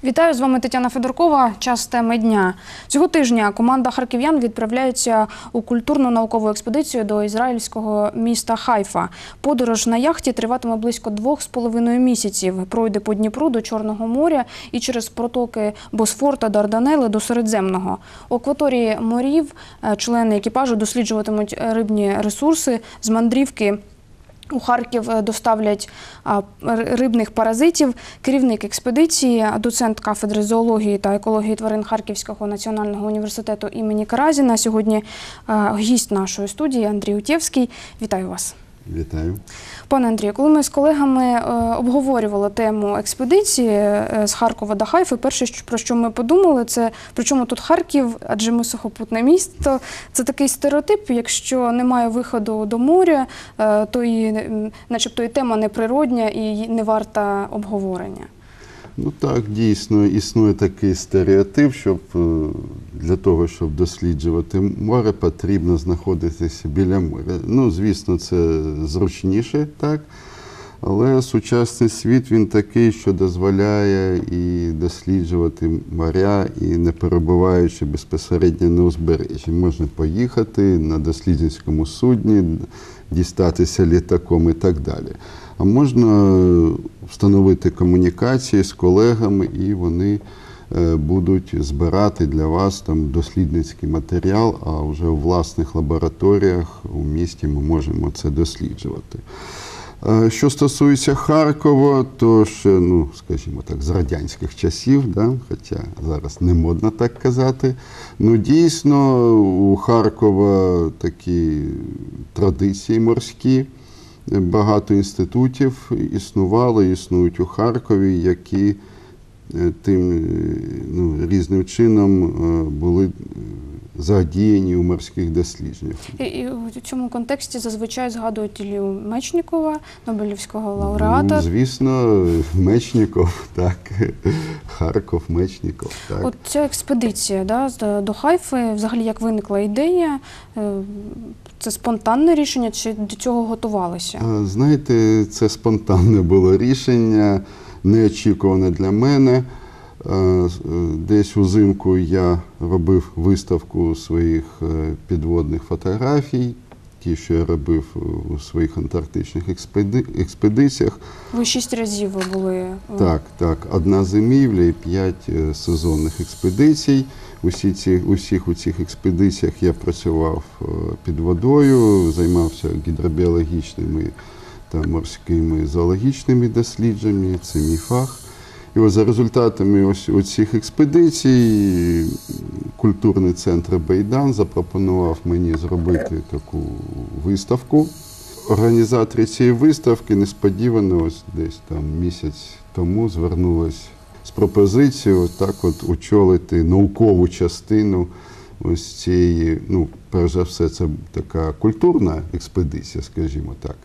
Вітаю, з вами Тетяна Федоркова. Час теми дня. Цього тижня команда харків'ян відправляється у культурно-наукову експедицію до ізраїльського міста Хайфа. Подорож на яхті триватиме близько 2,5 місяців. Пройде по Дніпру до Чорного моря і через протоки Босфор та Дарданели до Середземного. У акваторії морів члени екіпажу досліджуватимуть рибні ресурси. З мандрівки у Харків доставлять рибних паразитів. Керівник експедиції, доцент кафедри зоології та екології тварин Харківського національного університету імені Каразіна. Сьогодні гість нашої студії Андрій Утєвський. Вітаю вас. Вітаю. Пане Андрію, коли ми з колегами обговорювали тему експедиції з Харкова до Хайфи, перше, про що ми подумали, це причому тут Харків, адже ми сухопутне місто. Це такий стереотип, якщо немає виходу до моря, то начебто і тема неприродня і не варта обговорення. Ну так, дійсно, існує такий стереотип, щоб для того, щоб досліджувати море, потрібно знаходитися біля моря. Ну, звісно, це зручніше, так, але сучасний світ, він такий, що дозволяє і досліджувати моря, і не перебуваючи безпосередньо на узбережжі. Можна поїхати на дослідницькому судні, дістатися літаком і так далі. А можна встановити комунікації з колегами, і вони будуть збирати для вас там дослідницький матеріал, а вже у власних лабораторіях у місті ми можемо це досліджувати. Що стосується Харкова, то ще, ну, скажімо так, з радянських часів, да? Хоча зараз не модно так казати, ну, дійсно у Харкова такі традиції морські. Багато інститутів існувало, існують у Харкові, які тим різним чином були задіяні у морських дослідженнях. І у цьому контексті зазвичай згадують Іллю Мечнікова, Нобелівського лауреата. Ну, звісно, Мечніков, так, Харков, Мечніков, так. От ця експедиція, да, до Хайфи, взагалі як виникла ідея? Це спонтанне рішення, чи до цього готувалися? Знаєте, це спонтанне було рішення, неочікуване для мене. Десь узимку я робив виставку своїх підводних фотографій, ті, що я робив у своїх антарктичних експедиціях. Ви 6 разів були? Так. 1 зимівля і 5 сезонних експедицій. Усіх у цих експедиціях я працював під водою, займався гідробіологічними та морськими зоологічними дослідженнями, це мій фах. І ось за результатами цих експедицій культурний центр Бейдан запропонував мені зробити таку виставку. Організатори цієї виставки несподівано ось десь там місяць тому звернулись з пропозицією так от очолити наукову частину ось цієї, ну, перш за все, це така культурна експедиція, скажімо так.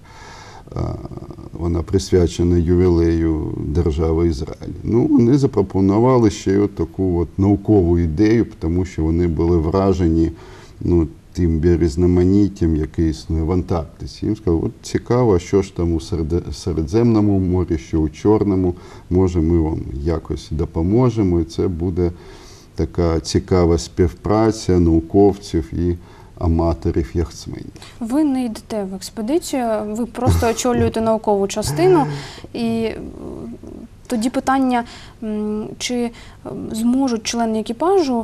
Вона присвячена ювілею держави Ізраїль. Ну, вони запропонували ще й таку от наукову ідею, тому що вони були вражені, ну, тим біорізноманіттям, яке існує в Антарктиці. Їм сказали, от цікаво, що ж там у Середземному морі, що у Чорному, може ми вам якось допоможемо, і це буде така цікава співпраця науковців і аматорів яхтсменів. Ви не йдете в експедицію, ви просто очолюєте наукову частину. І тоді питання, чи зможуть члени екіпажу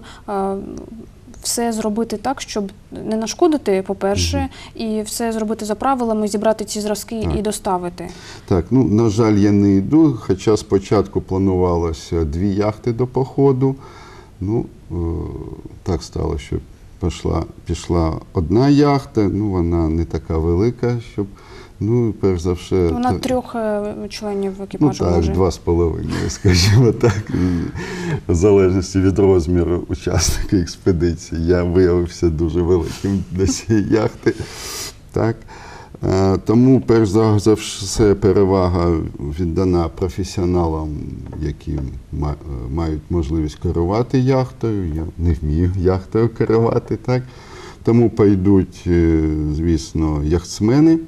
все зробити так, щоб не нашкодити, по-перше, і все зробити за правилами, зібрати ці зразки і доставити? Так, ну, на жаль, я не йду, хоча спочатку планувалося 2 яхти до походу. Ну, так стало, що пішла 1 яхта, ну, вона не така велика, щоб, ну, перш за все... Вона 3 членів екіпажу може? Ну, так, 2,5, скажімо так, в залежності від розміру учасника експедиції. Я виявився дуже великим для цієї яхти, так. Тому, перш за все, перевага віддана професіоналам, які мають можливість керувати яхтою. Я не вмію яхтою керувати, так. Тому пойдуть, звісно, яхтсмени.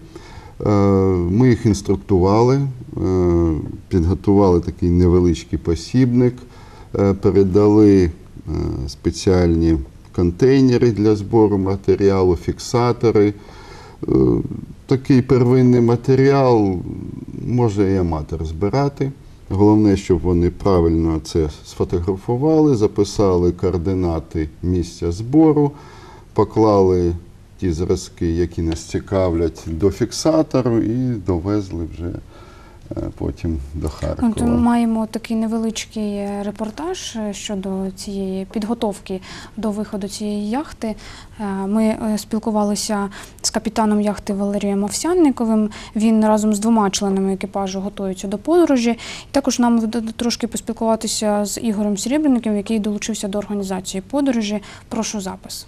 Ми їх інструктували, підготували такий невеличкий посібник, передали спеціальні контейнери для збору матеріалу, фіксатори. Такий первинний матеріал може і аматор збирати. Головне, щоб вони правильно це сфотографували, записали координати місця збору, поклали ті зразки, які нас цікавлять, до фіксатору і довезли вже потім до Харкова. От ми маємо такий невеличкий репортаж щодо цієї підготовки до виходу цієї яхти. Ми спілкувалися з капітаном яхти Валерієм Овсянниковим. Він разом з 2 членами екіпажу готується до подорожі. І також нам трошки поспілкуватися з Ігорем Серебренником, який долучився до організації подорожі. Прошу запис.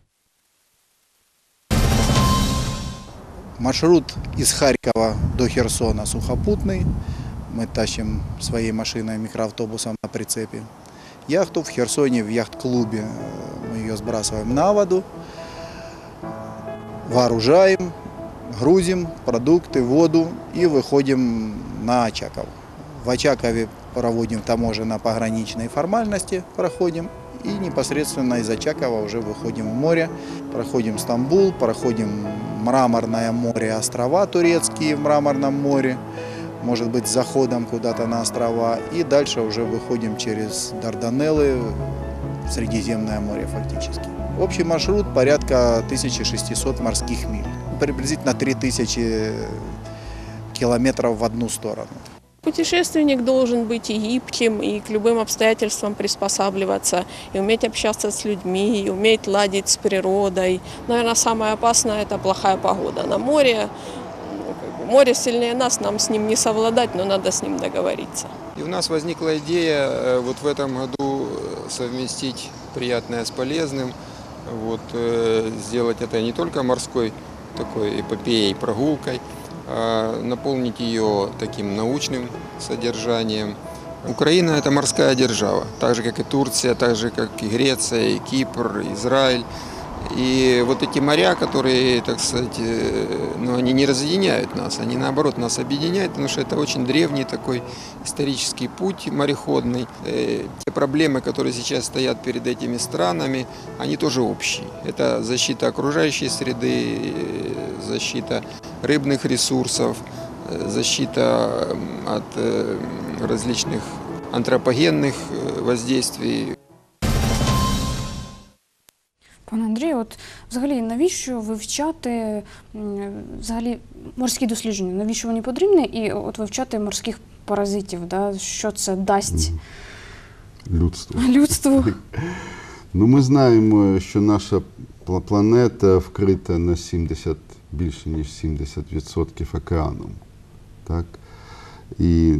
Маршрут из Харькова до Херсона сухопутный. Мы тащим своей машиной, микроавтобусом на прицепе. Яхту в Херсоне, в яхт-клубе. Мы ее сбрасываем на воду, вооружаем, грузим продукты, воду и выходим на Очаков. В Очакове проводим таможенно-пограничные формальности, проходим. И непосредственно из Очакова уже выходим в море, проходим Стамбул, проходим Мраморное море, острова турецкие в Мраморном море, может быть, с заходом куда-то на острова. И дальше уже выходим через Дарданеллы, в Средиземное море фактически. Общий маршрут порядка 1600 морских миль, приблизительно 3000 километров в одну сторону. Путешественник должен быть и гибким, и к любым обстоятельствам приспосабливаться, и уметь общаться с людьми, и уметь ладить с природой. Наверное, самое опасное – это плохая погода. На море, море сильнее нас, нам с ним не совладать, но надо с ним договориться. И у нас возникла идея вот в этом году совместить приятное с полезным, сделать это не только морской такой эпопеей, прогулкой, наполнить ее таким научным содержанием. Украина – это морская держава, так же, как и Турция, так же, как и Греция, и Кипр, Израиль. И вот эти моря, которые, так сказать, они не разъединяют нас, они наоборот нас объединяют, потому что это очень древний такой исторический путь мореходный. Те проблемы, которые сейчас стоят перед этими странами, они тоже общие. Это защита окружающей среды, защита рыбных ресурсов, защита от различных антропогенных воздействий. Пане Андрію, от взагалі навіщо вивчати взагалі морські дослідження? Навіщо вони потрібні? І от вивчати морських паразитів, да? Що це дасть людству? Ну, ми знаємо, що наша планета вкрита на більше ніж 70% океаном. Так? І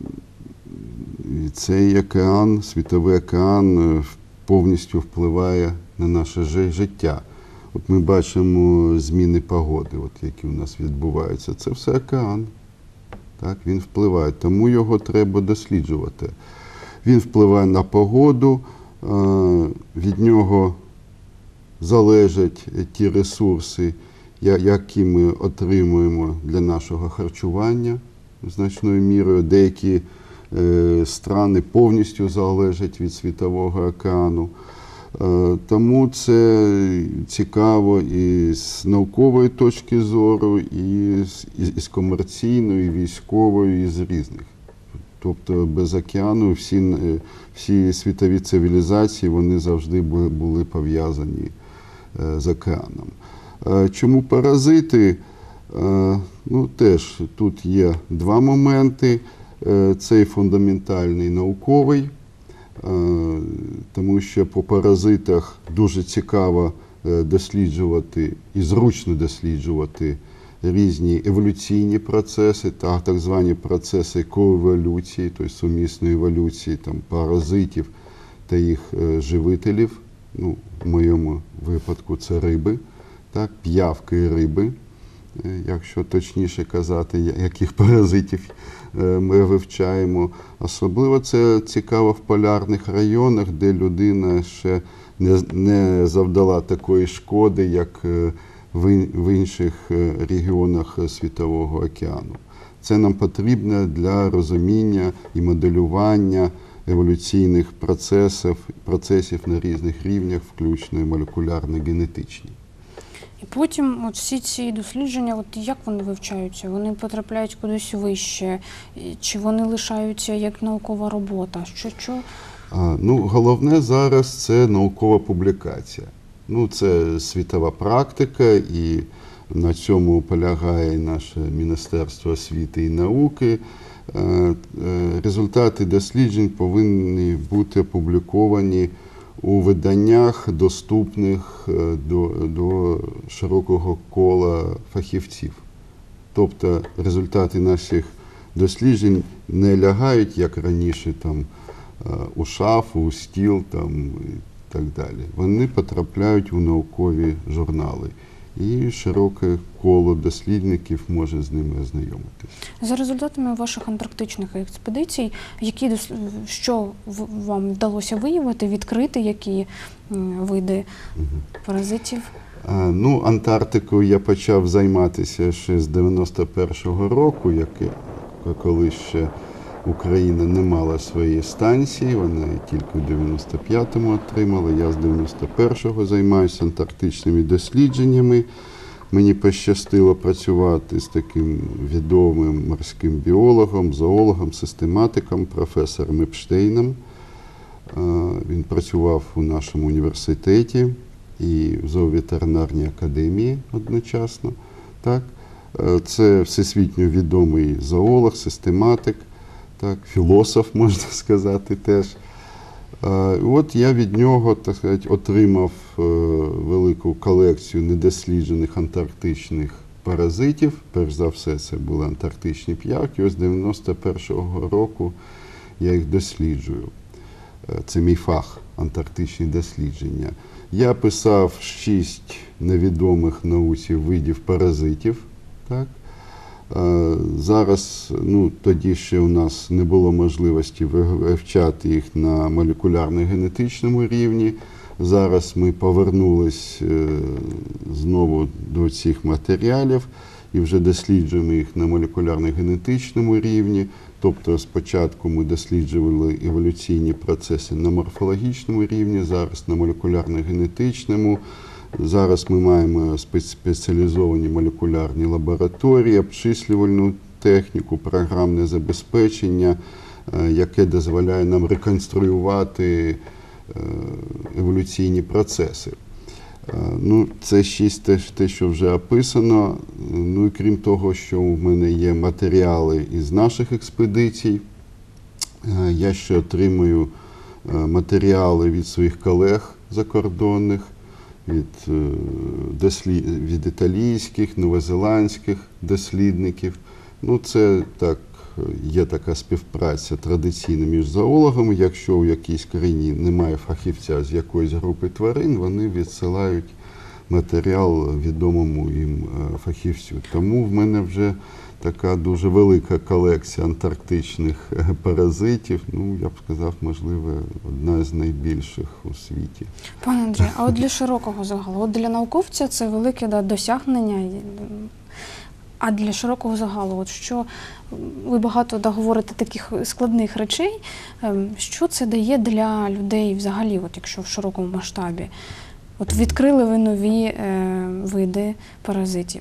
цей океан, світовий океан, повністю впливає на наше життя. От ми бачимо зміни погоди, які у нас відбуваються. Це все океан. Так? Він впливає, тому його треба досліджувати. Він впливає на погоду, від нього залежать ті ресурси, які ми отримуємо для нашого харчування значною мірою. Деякі страни повністю залежать від світового океану. Тому це цікаво і з наукової точки зору, і з комерційної, і військової, і з різних. Тобто без океану всі світові цивілізації, вони завжди були пов'язані з океаном. Чому паразити? Ну, теж тут є 2 моменти. Цей фундаментальний науковий, тому що по паразитах дуже цікаво досліджувати і зручно досліджувати різні еволюційні процеси, так звані процеси коеволюції, тобто сумісної еволюції паразитів та їх живителів. Ну, в моєму випадку це риби, так, п'явки риби, якщо точніше казати, яких паразитів ми вивчаємо. Особливо це цікаво в полярних районах, де людина ще не завдала такої шкоди, як в інших регіонах Світового океану. Це нам потрібно для розуміння і моделювання еволюційних процесів на різних рівнях, включно і молекулярно-генетичні. І потім от всі ці дослідження, от як вони вивчаються? Вони потрапляють кудись вище? Чи вони лишаються як наукова робота? Що? Головне зараз – це наукова публікація. Це світова практика, і на цьому полягає наше Міністерство освіти і науки. Результати досліджень повинні бути опубліковані у виданнях, доступних до широкого кола фахівців. Тобто результати наших досліджень не лягають, як раніше, у шафу, у стіл і так далі. Вони потрапляють у наукові журнали. І широке коло дослідників може з ними ознайомитися. За результатами ваших антарктичних експедицій, що вам вдалося виявити, відкрити, які види паразитів? Антарктикою я почав займатися ще з 91-го року, коли ще Україна не мала своєї станції, вона тільки у 95-му отримала. Я з 91-го займаюся антарктичними дослідженнями. Мені пощастило працювати з таким відомим морським біологом, зоологом, систематиком, професором Епштейном. Він працював у нашому університеті і в зооветеринарній академії одночасно. Це всесвітньо відомий зоолог, систематик. Філософ, можна сказати, теж. От я від нього, отримав велику колекцію недосліджених антарктичних паразитів. Перш за все, це були антарктичні п'явки. Ось з 91-го року я їх досліджую. Це мій фах – антарктичні дослідження. Я писав 6 невідомих науці видів паразитів. Зараз, тоді ще у нас не було можливості вивчати їх на молекулярно-генетичному рівні. Зараз ми повернулись знову до цих матеріалів і вже досліджуємо їх на молекулярно-генетичному рівні. Тобто спочатку ми досліджували еволюційні процеси на морфологічному рівні, зараз на молекулярно-генетичному. Зараз ми маємо спеціалізовані молекулярні лабораторії, обчислювальну техніку, програмне забезпечення, яке дозволяє нам реконструювати еволюційні процеси. Це ще те, що вже описано. І крім того, що в мене є матеріали із наших експедицій, я ще отримую матеріали від своїх колег закордонних, від італійських, новозеландських дослідників. Це є така співпраця традиційна між зоологами. Якщо у якійсь країні немає фахівця з якоїсь групи тварин, вони відсилають матеріал відомому їм фахівцю. Тому в мене вже така дуже велика колекція антарктичних паразитів. Я б сказав, можливо, одна з найбільших у світі. Пане Андрію, а от для широкого загалу, для науковця це велике досягнення, а для широкого загалу, що ви багато говорите таких складних речей, що це дає для людей взагалі, якщо в широкому масштабі? Відкрили ви нові види паразитів.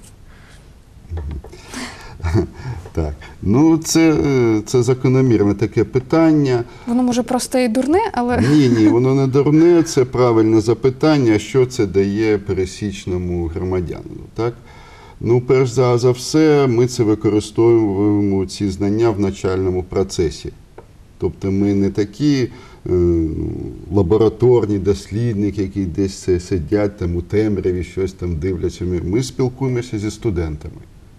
Так, це закономірне таке питання. Воно може просте і дурне, але… Ні, воно не дурне, це правильне запитання, що це дає пересічному громадянину. Перш за все, ми це використовуємо, ці знання в навчальному процесі. Тобто ми не такі лабораторні дослідники, які десь сидять у темряві, щось дивляться. Ми спілкуємося зі студентами.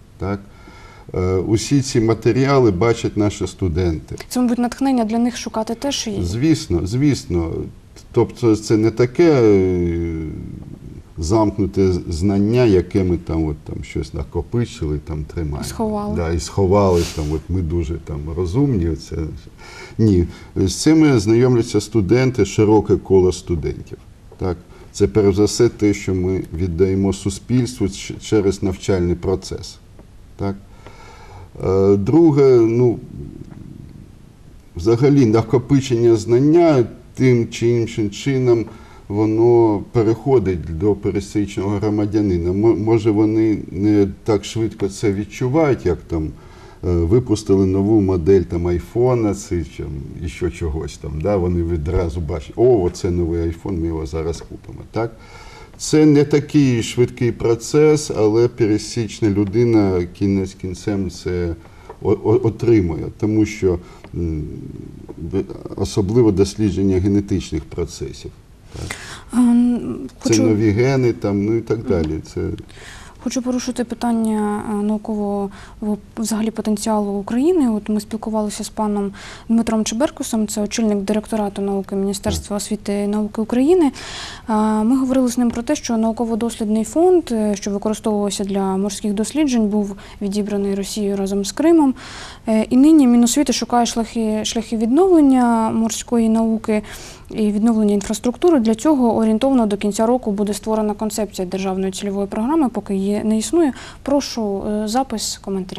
Усі ці матеріали бачать наші студенти. Це, мабуть, натхнення для них шукати теж є? Звісно. Тобто це не таке замкнуте знання, яке ми щось накопичили, тримаємо. Сховали. І сховали, ми дуже розумні. Ні, з цими знайомляться студенти, широке коло студентів. Це перш за все те, що ми віддаємо суспільству через навчальний процес. Друге, ну, взагалі накопичення знання тим чи іншим чином воно переходить до пересічного громадянина. Може, вони не так швидко це відчувають, як там випустили нову модель там айфона чи ще чогось там, да? Вони відразу бачать, о, це новий айфон, ми його зараз купимо. Так? Це не такий швидкий процес, але пересічна людина кінець кінцем це отримує, тому що особливо дослідження генетичних процесів. Так. Це нові гени там, ну і так далі. Хочу порушити питання наукового взагалі потенціалу України. От ми спілкувалися з паном Дмитром Чеберкусом, це очільник директорату науки Міністерства освіти і науки України. Ми говорили з ним про те, що науково-дослідний фонд, що використовувався для морських досліджень, був відібраний Росією разом з Кримом. І нині Міносвіти шукає шляхи відновлення морської науки і відновлення інфраструктури. Для цього орієнтовно до кінця року буде створена концепція державної цільової програми, поки її не існує. Прошу запис коментаря.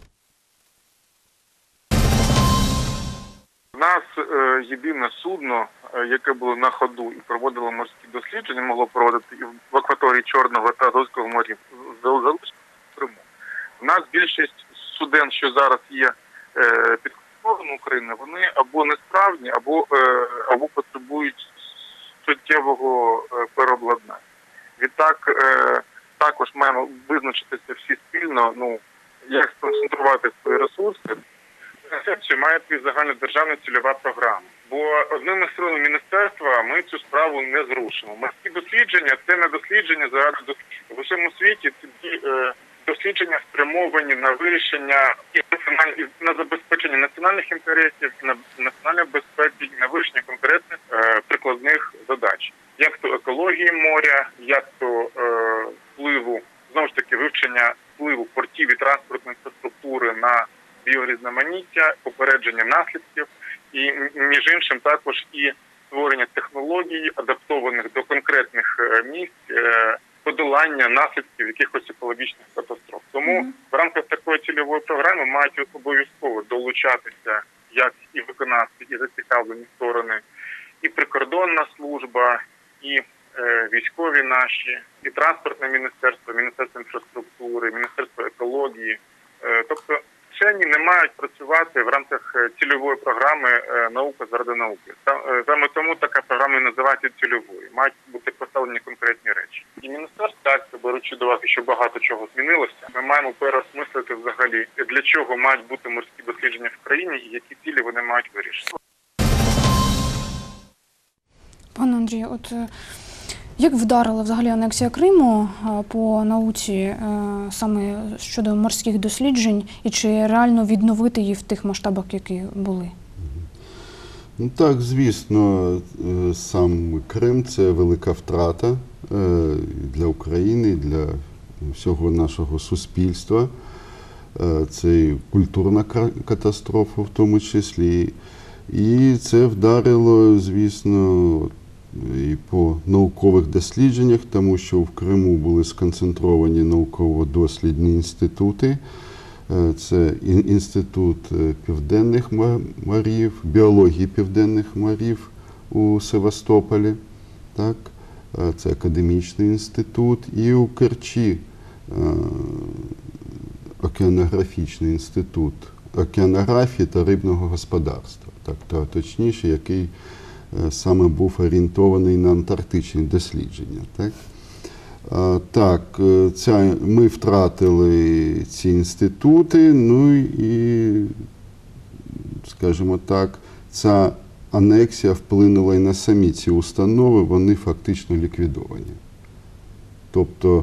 У нас єдине судно, яке було на ходу і проводило морські дослідження, могло проводити і в акваторії Чорного та Азовського морів, залишилось в Криму. У нас більшість суден, що зараз є під контролем України, вони або несправні, або потребують суттєвого переобладнання. Відтак, також маємо визначитися всі спільно, як сконцентрувати свої ресурси. Концепцію має бути загальнодержавна цільова програма. Бо одним із сил міністерства ми цю справу не зрушимо. Морські дослідження – це не дослідження заради дослідження. В усьому світі це дослідження спрямовані на вирішення і на забезпечення національних інтересів, на національної безпеки, на вирішення конкретних прикладних задач. Як то екології моря, як то впливу, знову ж таки, вивчення впливу портів і транспортної інфраструктури на біорізноманіття, попередження наслідків і, між іншим, також і створення технологій, адаптованих до конкретних місць, подолання наслідків якихось екологічних катастроф. Тому в рамках такої цільової програми мають обов'язково долучатися як і виконавці, і зацікавлені сторони, і прикордонна служба, і військові наші, і транспортне міністерство, Міністерство інфраструктури, Міністерство екології. Тобто вчені не мають працювати в рамках цільової програми «Наука заради науки». Саме тому така програма і називається цільовою. Мають бути поставлені конкретні речі. І міністерство, так, беручи до уваги, що багато чого змінилося, ми маємо переосмислити взагалі, для чого мають бути морські дослідження в країні і які цілі вони мають вирішити. Пане Андрію, от як вдарила взагалі анексія Криму по науці саме щодо морських досліджень і чи реально відновити її в тих масштабах, які були? Ну так, звісно, сам Крим – це велика втрата для України, для всього нашого суспільства. Це і культурна катастрофа в тому числі. І це вдарило, звісно, і по наукових дослідженнях, тому що в Криму були сконцентровані науково-дослідні інститути. Це Інститут південних морів, біології південних морів у Севастополі, так? Це академічний інститут, і у Керчі океанографічний інститут океанографії та рибного господарства, так, точніше, який саме був орієнтований на антарктичні дослідження. Так, ми втратили ці інститути, ну і, скажімо так, ця анексія вплинула і на самі ці установи, вони фактично ліквідовані. Тобто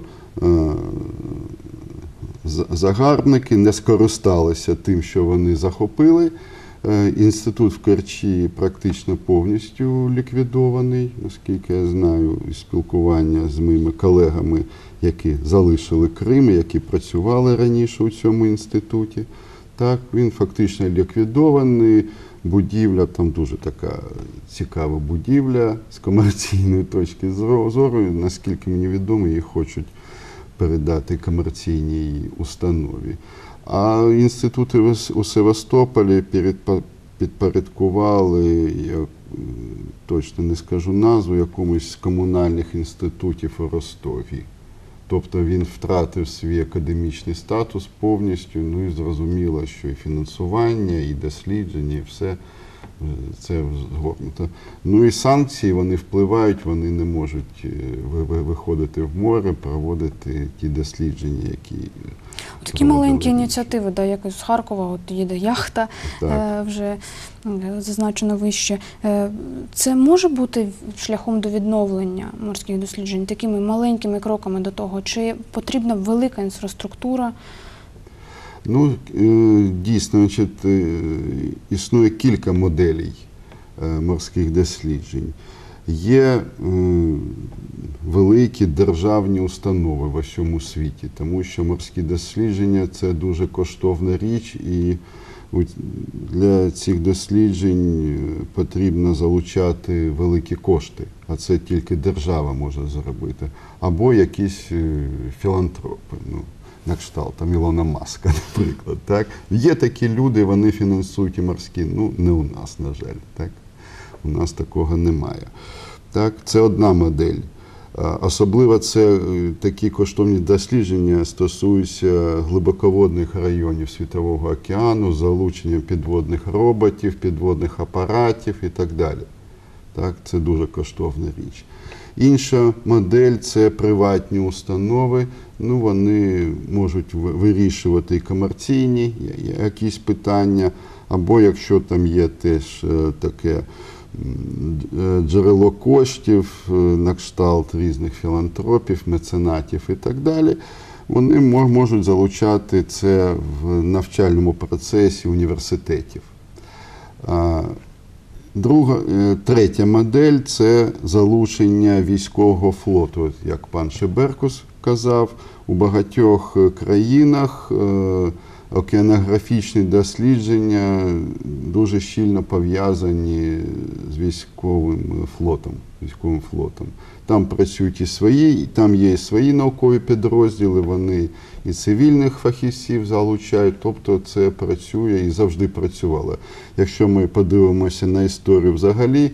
загарбники не скористалися тим, що вони захопили. Інститут в Керчі практично повністю ліквідований, наскільки я знаю, із спілкування з моїми колегами, які залишили Крим, які працювали раніше у цьому інституті. Так, він фактично ліквідований. Будівля, там дуже така цікава будівля з комерційної точки зору. Наскільки мені відомо, її хочуть передати комерційній установі. А інститути у Севастополі підпорядкували, я точно не скажу назву, якомусь з комунальних інститутів у Ростові. Тобто він втратив свій академічний статус повністю, ну і зрозуміло, що і фінансування, і дослідження, і все це згорнуто. Ну і санкції, вони впливають, вони не можуть виходити в море, проводити ті дослідження, які... Такі маленькі ініціативи, да, як з Харкова, от їде яхта, вже зазначено вище. Це може бути шляхом до відновлення морських досліджень, такими маленькими кроками до того? Чи потрібна велика інфраструктура? Ну, дійсно, існує кілька моделей морських досліджень. Є великі державні установи в усьому світі, тому що морські дослідження – це дуже коштовна річ, і для цих досліджень потрібно залучати великі кошти, а це тільки держава може зробити, або якісь філантропи. На кшталт там Ілона Маска, наприклад. Так? Є такі люди, вони фінансують і морські, ну не у нас, на жаль. Так? У нас такого немає. Так? Це одна модель. Особливо це такі коштовні дослідження стосуються глибоководних районів Світового океану, залучення підводних роботів, підводних апаратів і так далі. Так? Це дуже коштовна річ. Інша модель – це приватні установи. Ну, вони можуть вирішувати і комерційні якісь питання, або якщо там є теж таке джерело коштів на кшталт різних філантропів, меценатів і так далі, вони можуть залучати це в навчальному процесі університетів. Третя модель – це залучення військового флоту. Як пан Шеберкус казав, у багатьох країнах океанографічні дослідження дуже щільно пов'язані з військовим флотом. Там працюють і свої, там є і свої наукові підрозділи, вони і цивільних фахівців залучають, тобто це працює і завжди працювало. Якщо ми подивимося на історію взагалі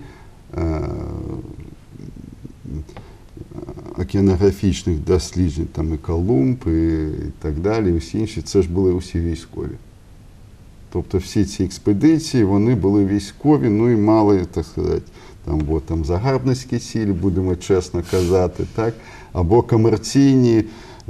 океанографічних досліджень, там і Колумб, і так далі, і всі інші, це ж були усі військові. Тобто всі ці експедиції, вони були військові, ну і мали, так сказати, там загарбницькі цілі, будемо чесно казати, так? Або комерційні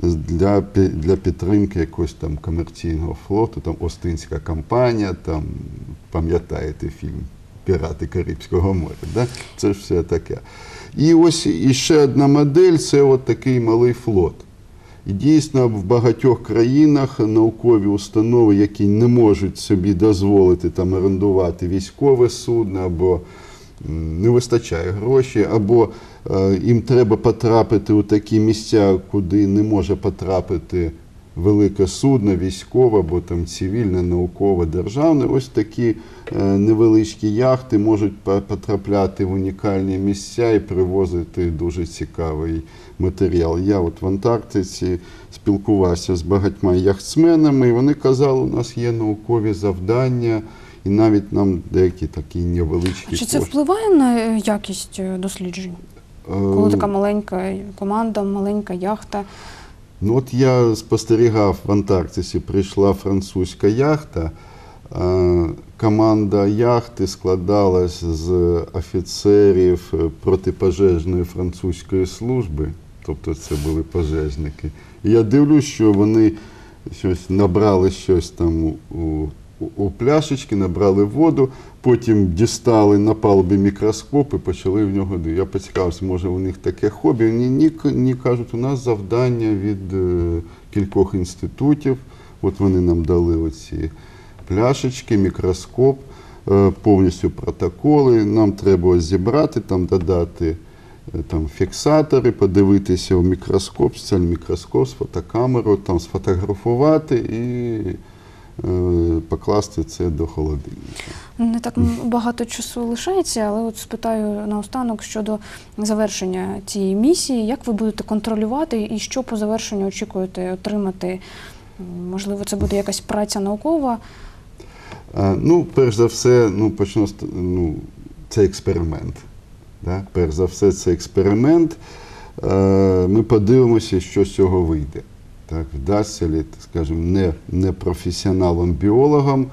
для підтримки якогось там комерційного флоту, там Остинська кампанія, там, пам'ятаєте фільм «Пірати Карибського моря», да? Це ж все таке. І ось іще одна модель – це от такий малий флот. І дійсно в багатьох країнах наукові установи, які не можуть собі дозволити там орендувати військове судно, або не вистачає грошей, або їм треба потрапити у такі місця, куди не може потрапити велике судно, військове, або там цивільне, наукове, державне. Ось такі невеличкі яхти можуть потрапляти в унікальні місця і привозити дуже цікавий матеріал. Я от в Антарктиці спілкувався з багатьма яхтсменами, і вони казали, у нас є наукові завдання, і навіть нам деякі такі невеличкі Чи це впливає на якість досліджень? Коли така маленька команда, маленька яхта? Ну от я спостерігав в Антарктиці, прийшла французька яхта, команда яхти складалась з офіцерів протипожежної французької служби, тобто це були пожежники. І я дивлюсь, що вони набрали щось там у пляшечки, набрали воду, потім дістали на палубі мікроскоп і почали в нього дивитися. Я поцікавився, може у них таке хобі. Ні, кажуть, у нас завдання від кількох інститутів. От вони нам дали оці пляшечки, мікроскоп, повністю протоколи. Нам треба зібрати, там додати там фіксатори, подивитися в мікроскоп, спеціальний мікроскоп з фотокамерою, там сфотографувати і покласти це до холодильника. Не так багато часу лишається, але от спитаю наостанок щодо завершення цієї місії. Як ви будете контролювати і що по завершенню очікуєте отримати Можливо, це буде якась праця наукова? Ну, перш за все, це експеримент. Да? Перш за все, це експеримент. Ми подивимося, що з цього вийде. Так, вдасться ли, скажімо, непрофесіоналам-біологам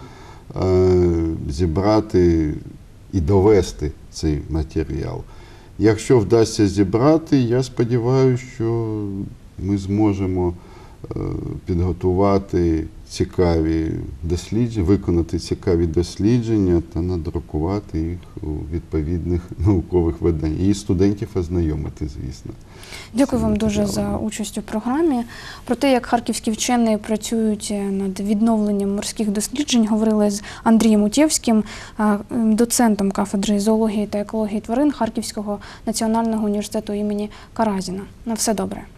зібрати і довести цей матеріал. Якщо вдасться зібрати, я сподіваюся, що ми зможемо підготувати цікаві дослідження, виконати цікаві дослідження та надрукувати їх у відповідних наукових виданнях. І студентів ознайомити, звісно. Дякую вам дуже за участь у програмі. Про те, як харківські вчені працюють над відновленням морських досліджень, говорили з Андрієм Утєвським, доцентом кафедри зоології та екології тварин Харківського національного університету імені Каразіна. На все добре.